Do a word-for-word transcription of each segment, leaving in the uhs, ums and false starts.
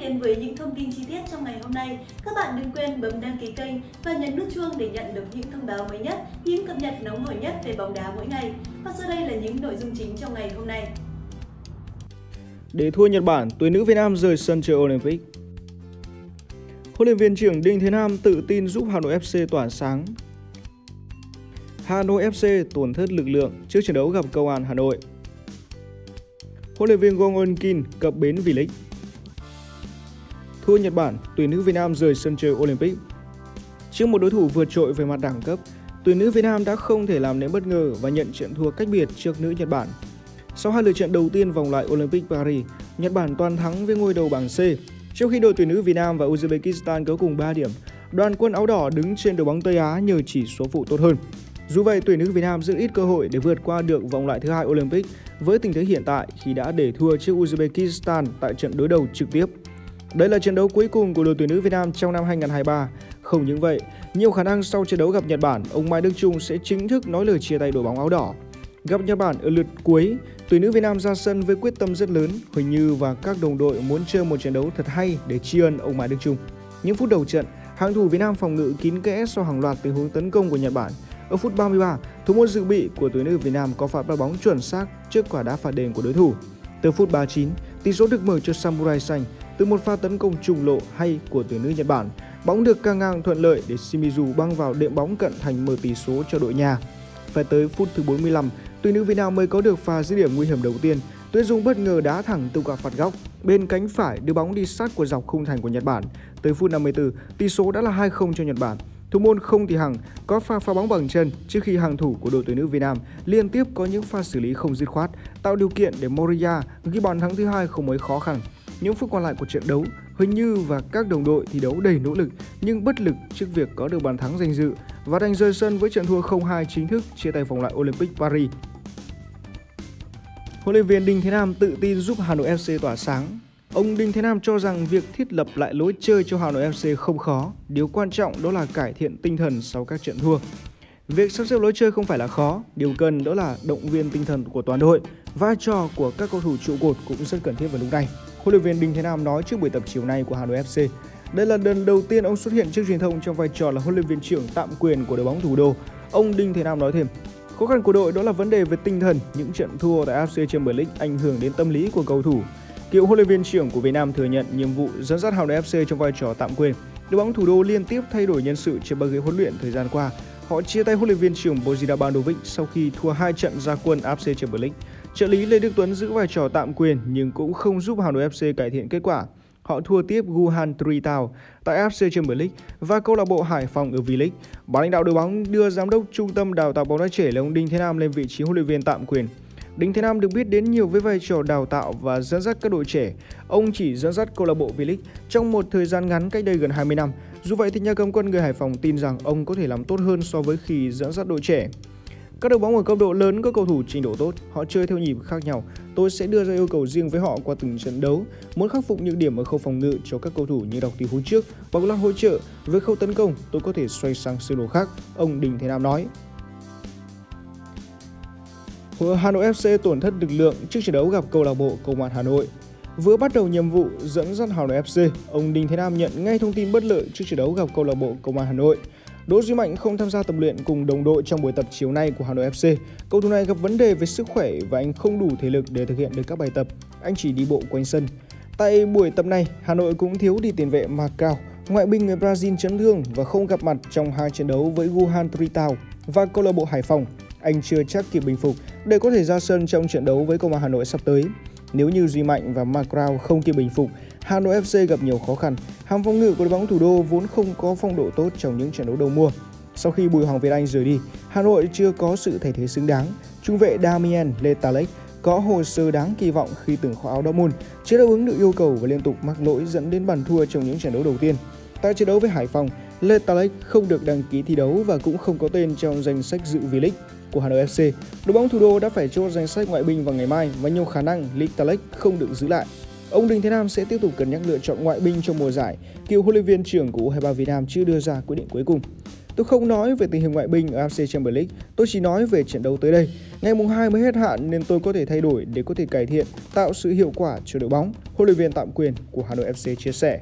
đến với những thông tin chi tiết trong ngày hôm nay, các bạn đừng quên bấm đăng ký kênh và nhấn nút chuông để nhận được những thông báo mới nhất, những cập nhật nóng hổi nhất về bóng đá mỗi ngày. Và sau đây là những nội dung chính trong ngày hôm nay. Để thua Nhật Bản, tuyển nữ Việt Nam rời sân chơi Olympic. Huấn luyện viên trưởng Đinh Thế Nam tự tin giúp Hà Nội ép xê tỏa sáng. Hà Nội ép xê tổn thất lực lượng trước trận đấu gặp Công an Hà Nội. Huấn luyện viên Wong Eun Kin cập bến V-League. Thua Nhật Bản, tuyển nữ Việt Nam rời sân chơi Olympic. Trước một đối thủ vượt trội về mặt đẳng cấp, tuyển nữ Việt Nam đã không thể làm nên bất ngờ và nhận trận thua cách biệt trước nữ Nhật Bản. Sau hai lượt trận đầu tiên vòng loại Olympic Paris, Nhật Bản toàn thắng với ngôi đầu bảng C. Trong khi đội tuyển nữ Việt Nam và Uzbekistan có cùng ba điểm, đoàn quân áo đỏ đứng trên đội bóng Tây Á nhờ chỉ số phụ tốt hơn. Dù vậy, tuyển nữ Việt Nam rất ít cơ hội để vượt qua được vòng loại thứ hai Olympic với tình thế hiện tại khi đã để thua trước Uzbekistan tại trận đối đầu trực tiếp. Đây là trận đấu cuối cùng của đội tuyển nữ Việt Nam trong năm hai không hai ba. Không những vậy, nhiều khả năng sau trận đấu gặp Nhật Bản, ông Mai Đức Chung sẽ chính thức nói lời chia tay đội bóng áo đỏ. Gặp Nhật Bản ở lượt cuối, tuyển nữ Việt Nam ra sân với quyết tâm rất lớn. Huỳnh Như và các đồng đội muốn chơi một trận đấu thật hay để tri ân ông Mai Đức Chung. Những phút đầu trận, hàng thủ Việt Nam phòng ngự kín kẽ sau hàng loạt tình huống tấn công của Nhật Bản. Ở phút ba mươi ba, thủ môn dự bị của tuyển nữ Việt Nam có phạt bắt bóng chuẩn xác trước quả đá phạt đền của đối thủ. Từ phút ba mươi chín, tỷ số được mở cho Samurai xanh từ một pha tấn công trùng lộ hay của tuyển nữ Nhật Bản. Bóng được căng ngang thuận lợi để Shimizu băng vào đệm bóng cận thành mở tỷ số cho đội nhà. Phải tới phút thứ bốn mươi lăm, tuyển nữ Việt Nam mới có được pha dứt điểm nguy hiểm đầu tiên. Tuyết Dung bất ngờ đá thẳng từ quả phạt góc bên cánh phải đưa bóng đi sát của dọc khung thành của Nhật Bản. Tới phút năm mươi tư, tỷ số đã là hai không cho Nhật Bản. Thủ môn Không Thị Hằng có pha phá bóng bằng chân trước khi hàng thủ của đội tuyển nữ Việt Nam liên tiếp có những pha xử lý không dứt khoát, tạo điều kiện để Moriya ghi bàn thắng thứ hai không mấy khó khăn. Những phút còn lại của trận đấu, Huỳnh Như và các đồng đội thi đấu đầy nỗ lực nhưng bất lực trước việc có được bàn thắng danh dự và đành rời sân với trận thua không hai chính thức chia tay vòng loại Olympic Paris. Huấn luyện viên Đinh Thế Nam tự tin giúp Hà Nội ép xê tỏa sáng. Ông Đinh Thế Nam cho rằng việc thiết lập lại lối chơi cho Hà Nội ép xê không khó, điều quan trọng đó là cải thiện tinh thần sau các trận thua. Việc sắp xếp lối chơi không phải là khó, điều cần đó là động viên tinh thần của toàn đội. Vai trò của các cầu thủ trụ cột cũng rất cần thiết vào lúc này. Huấn luyện viên Đinh Thế Nam nói trước buổi tập chiều nay của Hà Nội ép xê. Đây là lần đầu tiên ông xuất hiện trước truyền thông trong vai trò là huấn luyện viên trưởng tạm quyền của đội bóng thủ đô. Ông Đinh Thế Nam nói thêm, khó khăn của đội đó là vấn đề về tinh thần, những trận thua tại a ép xê Champions League ảnh hưởng đến tâm lý của cầu thủ. Cựu huấn luyện viên trưởng của Việt Nam thừa nhận nhiệm vụ dẫn dắt Hà Nội ép xê trong vai trò tạm quyền. Đội bóng thủ đô liên tiếp thay đổi nhân sự trên băng ghế huấn luyện thời gian qua. Họ chia tay huấn luyện viên trưởng Bojida Bandovic sau khi thua hai trận ra quân a ép xê Champions League. Trợ lý Lê Đức Tuấn giữ vai trò tạm quyền nhưng cũng không giúp Hà Nội ép xê cải thiện kết quả. Họ thua tiếp Guhan Tritao tại a ép xê Champions League và câu lạc bộ Hải Phòng ở V-League. Ban lãnh đạo đội bóng đưa giám đốc trung tâm đào tạo bóng đá trẻ là ông Đinh Thế Nam lên vị trí huấn luyện viên tạm quyền. Đinh Thế Nam được biết đến nhiều với vai trò đào tạo và dẫn dắt các đội trẻ. Ông chỉ dẫn dắt câu lạc bộ V-League trong một thời gian ngắn cách đây gần hai mươi năm. Dù vậy thì nhà cầm quân người Hải Phòng tin rằng ông có thể làm tốt hơn so với khi dẫn dắt đội trẻ. Các đội bóng ở cấp độ lớn có cầu thủ trình độ tốt, họ chơi theo nhịp khác nhau. Tôi sẽ đưa ra yêu cầu riêng với họ qua từng trận đấu. Muốn khắc phục những điểm ở khâu phòng ngự cho các cầu thủ như đọc tình huống trước, bóng lăn hỗ trợ. Với khâu tấn công, tôi có thể xoay sang sơ đồ khác, ông Đinh Thế Nam nói. Hà Nội ép xê tổn thất lực lượng trước trận đấu gặp câu lạc bộ Công an Hà Nội. Vừa bắt đầu nhiệm vụ dẫn dắt Hà Nội ép xê, ông Đinh Thế Nam nhận ngay thông tin bất lợi trước trận đấu gặp câu lạc bộ Công an Hà Nội. Đỗ Duy Mạnh không tham gia tập luyện cùng đồng đội trong buổi tập chiều nay của Hà Nội ép xê. Cầu thủ này gặp vấn đề về sức khỏe và anh không đủ thể lực để thực hiện được các bài tập. Anh chỉ đi bộ quanh sân. Tại buổi tập này, Hà Nội cũng thiếu đi tiền vệ Macau, ngoại binh người Brazil chấn thương và không gặp mặt trong hai trận đấu với Guhan Tritao và câu lạc bộ Hải Phòng. Anh chưa chắc kịp bình phục để có thể ra sân trong trận đấu với Công an Hà Nội sắp tới. Nếu như Duy Mạnh và Macau không kịp bình phục, Hà Nội ép xê gặp nhiều khó khăn. Hàng phòng ngự của đội bóng thủ đô vốn không có phong độ tốt trong những trận đấu đầu mùa. Sau khi Bùi Hoàng Việt Anh rời đi, Hà Nội chưa có sự thay thế xứng đáng. Trung vệ Damien Letalek có hồ sơ đáng kỳ vọng khi từng khoác áo Dortmund, chưa đáp ứng được yêu cầu và liên tục mắc lỗi dẫn đến bàn thua trong những trận đấu đầu tiên. Tại trận đấu với Hải Phòng, Letalek không được đăng ký thi đấu và cũng không có tên trong danh sách dự V-League của Hà Nội ép xê. Đội bóng thủ đô đã phải chốt danh sách ngoại binh vào ngày mai và nhiều khả năng Letalek không được giữ lại. Ông Đinh Thế Nam sẽ tiếp tục cân nhắc lựa chọn ngoại binh trong mùa giải. Cựu huấn luyện viên trưởng của u hai ba Việt Nam chưa đưa ra quyết định cuối cùng. Tôi không nói về tình hình ngoại binh ở a ép xê Champions League, tôi chỉ nói về trận đấu tới đây. Ngày mùng hai mới hết hạn nên tôi có thể thay đổi để có thể cải thiện, tạo sự hiệu quả cho đội bóng, huấn luyện viên tạm quyền của Hà Nội ép xê chia sẻ.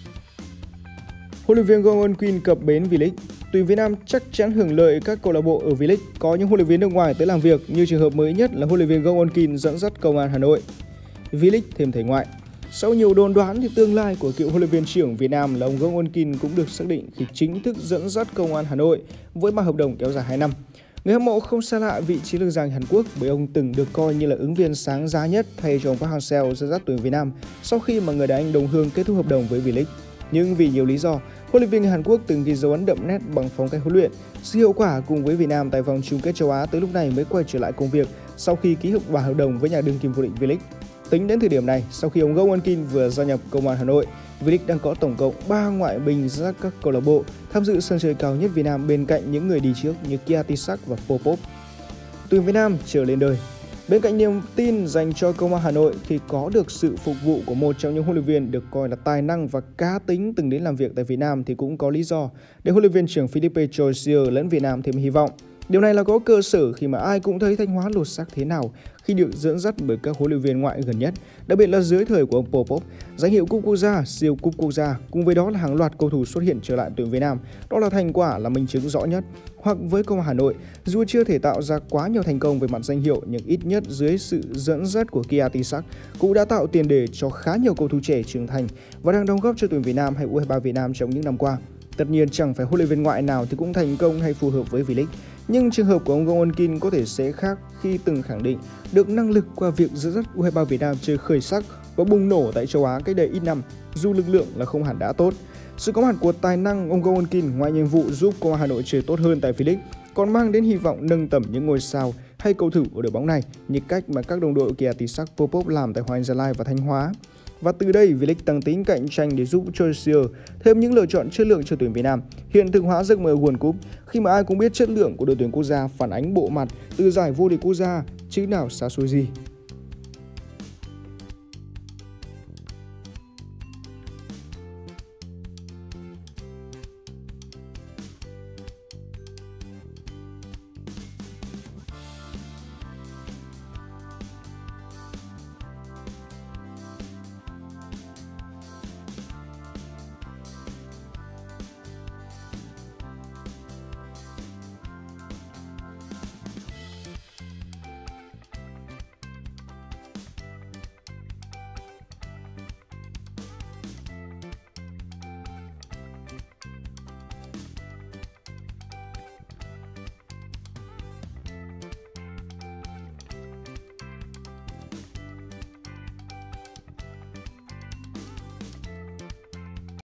Huấn luyện viên Gong Eun-kin cập bến V-League. Tuyển Việt Nam chắc chắn hưởng lợi các câu lạc bộ ở V-League có những huấn luyện viên nước ngoài tới làm việc, như trường hợp mới nhất là huấn luyện viên Gong Eun-kin dẫn dắt Công an Hà Nội. V-League thêm thầy ngoại. Sau nhiều đồn đoán thì tương lai của cựu huấn luyện viên trưởng Việt Nam là ông Gong Eun-kin cũng được xác định khi chính thức dẫn dắt Công an Hà Nội với ba hợp đồng kéo dài hai năm. Người hâm mộ không xa lạ vị chiến lược gia Hàn Quốc bởi ông từng được coi như là ứng viên sáng giá nhất thay cho ông Park Hang-seo dẫn dắt tuyển Việt Nam sau khi mà người đàn anh đồng hương kết thúc hợp đồng với V-League. Nhưng vì nhiều lý do, huấn luyện viên người Hàn Quốc từng ghi dấu ấn đậm nét bằng phong cách huấn luyện, sự hiệu quả cùng với Việt Nam tại vòng chung kết châu Á tới lúc này mới quay trở lại công việc sau khi ký hợp bản hợp đồng với nhà đương kim vô địch V-League. Tính đến thời điểm này, sau khi ông Gong Eun-kin vừa gia nhập Công an Hà Nội, V-League đang có tổng cộng ba ngoại binh dẫn dắt các câu lạc bộ tham dự sân chơi cao nhất Việt Nam bên cạnh những người đi trước như Kiatisak và Popov. Tuyển Việt Nam trở lên đời. Bên cạnh niềm tin dành cho Công an Hà Nội thì có được sự phục vụ của một trong những huấn luyện viên được coi là tài năng và cá tính từng đến làm việc tại Việt Nam thì cũng có lý do để huấn luyện viên trưởng Philippe Joyce lẫn Việt Nam thêm hy vọng. Điều này là có cơ sở khi mà ai cũng thấy Thanh Hóa lột xác thế nào khi được dẫn dắt bởi các huấn luyện viên ngoại gần nhất, đặc biệt là dưới thời của ông Popov, danh hiệu cúp quốc gia, siêu cúp quốc gia, cùng với đó là hàng loạt cầu thủ xuất hiện trở lại tuyển Việt Nam. Đó là thành quả là minh chứng rõ nhất. Hoặc với Công an Hà Nội, dù chưa thể tạo ra quá nhiều thành công về mặt danh hiệu, nhưng ít nhất dưới sự dẫn dắt của Kiatisak cũng đã tạo tiền đề cho khá nhiều cầu thủ trẻ trưởng thành và đang đóng góp cho tuyển Việt Nam hay U hai ba Việt Nam trong những năm qua. Tất nhiên chẳng phải huấn luyện viên ngoại nào thì cũng thành công hay phù hợp với V-League. Nhưng trường hợp của ông Gong Eun-kin có thể sẽ khác khi từng khẳng định được năng lực qua việc dẫn dắt U hai ba Việt Nam chơi khởi sắc và bùng nổ tại châu Á cách đây ít năm, dù lực lượng là không hẳn đã tốt. Sự có mặt của tài năng ông Gong Eun-kin ngoài nhiệm vụ giúp Công an Hà Nội chơi tốt hơn tại V-League còn mang đến hy vọng nâng tầm những ngôi sao hay cầu thủ ở đội bóng này như cách mà các đồng đội Kiatisak, Popov làm tại Hoàng Anh Gia Lai và Thanh Hóa. Và từ đây, V-League tăng tính cạnh tranh để giúp Chelsea thêm những lựa chọn chất lượng cho tuyển Việt Nam, hiện thực hóa giấc mơ World Cup khi mà ai cũng biết chất lượng của đội tuyển quốc gia phản ánh bộ mặt từ giải vô địch quốc gia chứ nào xa xôi gì.